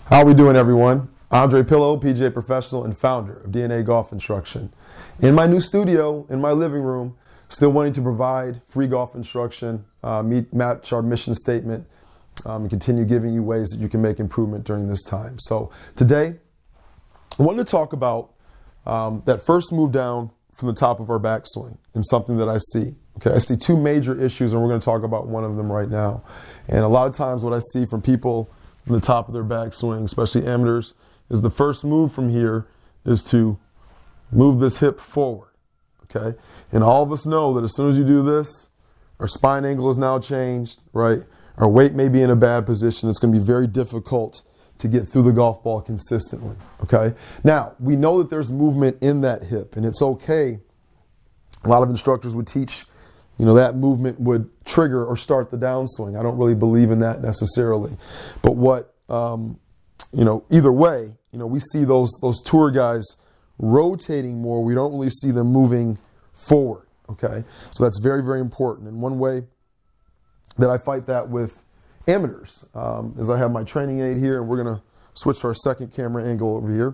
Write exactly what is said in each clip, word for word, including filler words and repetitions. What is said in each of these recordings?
How are we doing, everyone? Andre Pillow, P G A professional and founder of D N A Golf Instruction. In my new studio, in my living room, still wanting to provide free golf instruction, uh, meet, match our mission statement, um, and continue giving you ways that you can make improvement during this time. So today, I wanted to talk about um, that first move down from the top of our backswing and something that I see. Okay, I see two major issues, and we're going to talk about one of them right now. And a lot of times what I see from people from the top of their backswing, especially amateurs, is the first move from here is to move this hip forward, okay? And all of us know that as soon as you do this, our spine angle is now changed, right? Our weight may be in a bad position. It's going to be very difficult to get through the golf ball consistently, okay? Now, we know that there's movement in that hip, and it's okay. A lot of instructors would teach, you know, that movement would trigger or start the downswing. I don't really believe in that necessarily. But what, um, you know, either way, you know, we see those, those tour guys rotating more. We don't really see them moving forward, okay? So that's very, very important. And one way that I fight that with amateurs um, is I have my training aid here, and we're going to switch to our second camera angle over here.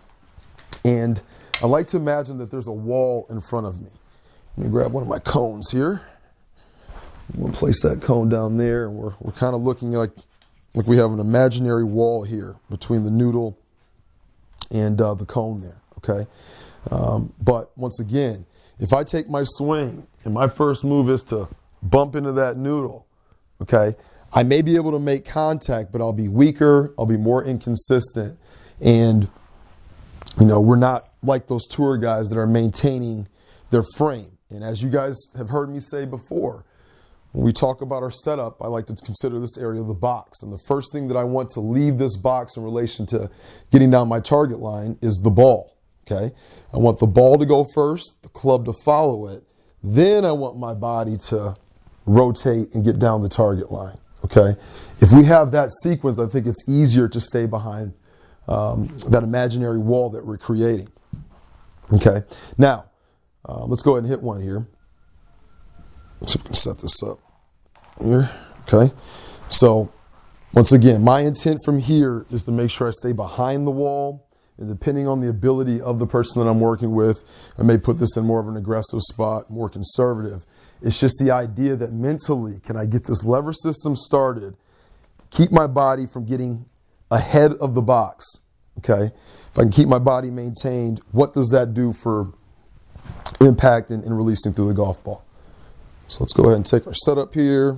And I like to imagine that there's a wall in front of me. Let me grab one of my cones here. We'll place that cone down there, and we're, we're kind of looking like, like we have an imaginary wall here between the noodle and uh, the cone there, okay? Um, but once again, if I take my swing and my first move is to bump into that noodle, okay, I may be able to make contact, but I'll be weaker, I'll be more inconsistent, and, you know, we're not like those tour guys that are maintaining their frame. And as you guys have heard me say before, when we talk about our setup, I like to consider this area the box. And the first thing that I want to leave this box in relation to getting down my target line is the ball, okay? I want the ball to go first, the club to follow it. Then I want my body to rotate and get down the target line, okay? If we have that sequence, I think it's easier to stay behind um, that imaginary wall that we're creating, okay? Now, Uh, let's go ahead and hit one here. Let's see if we can set this up here. Okay. So once again, my intent from here is to make sure I stay behind the wall. And depending on the ability of the person that I'm working with, I may put this in more of an aggressive spot, more conservative. It's just the idea that mentally, can I get this lever system started, keep my body from getting ahead of the box. Okay. If I can keep my body maintained, what does that do for impact and, and releasing through the golf ball? So let's go ahead and take our setup here.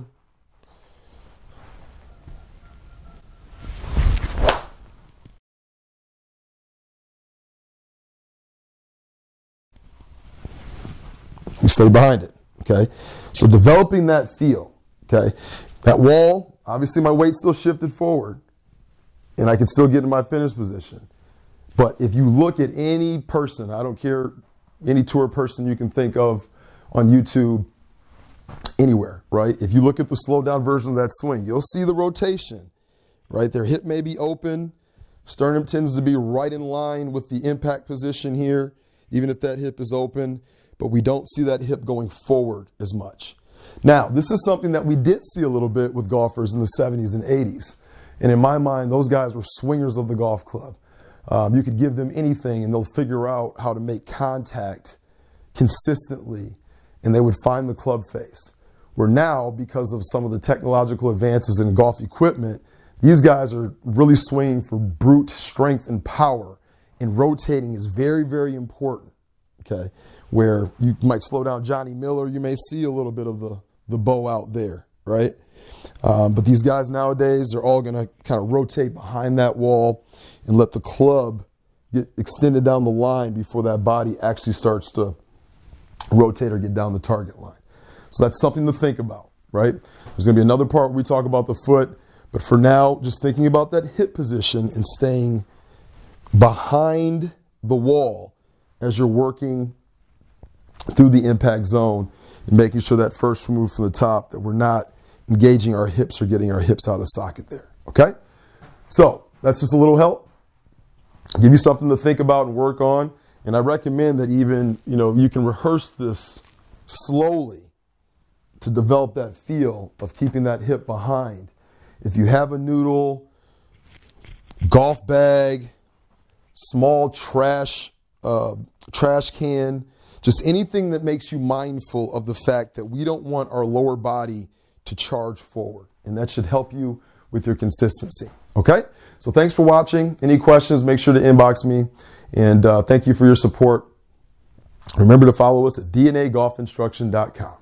We stay behind it, okay? So developing that feel, okay? That wall, obviously my weight's still shifted forward, and I can still get in my finish position. But if you look at any person, I don't care, any tour person you can think of on YouTube, anywhere, right? If you look at the slowed down version of that swing, you'll see the rotation, right? Their hip may be open. Sternum tends to be right in line with the impact position here, even if that hip is open, but we don't see that hip going forward as much. Now, this is something that we did see a little bit with golfers in the seventies and eighties. And in my mind, those guys were swingers of the golf club. Um, you could give them anything and they'll figure out how to make contact consistently, and they would find the club face. Where now, because of some of the technological advances in golf equipment, these guys are really swinging for brute strength and power, and rotating is very, very important, okay? Where you might slow down Johnny Miller, you may see a little bit of the, the bow out there, right? Um, but these guys nowadays, they're all going to kind of rotate behind that wall and let the club get extended down the line before that body actually starts to rotate or get down the target line. So that's something to think about, right? There's going to be another part where we talk about the foot, but for now, just thinking about that hip position and staying behind the wall as you're working through the impact zone and making sure that first move from the top, that we're not engaging our hips or getting our hips out of socket there, okay? So that's just a little help. Give you something to think about and work on. And I recommend that even, you know, you can rehearse this slowly to develop that feel of keeping that hip behind. If you have a noodle, golf bag, small trash, uh, trash can, just anything that makes you mindful of the fact that we don't want our lower body to charge forward. And that should help you with your consistency. Okay? So thanks for watching. Any questions, make sure to inbox me. And uh, thank you for your support. Remember to follow us at D N A golf instruction dot com.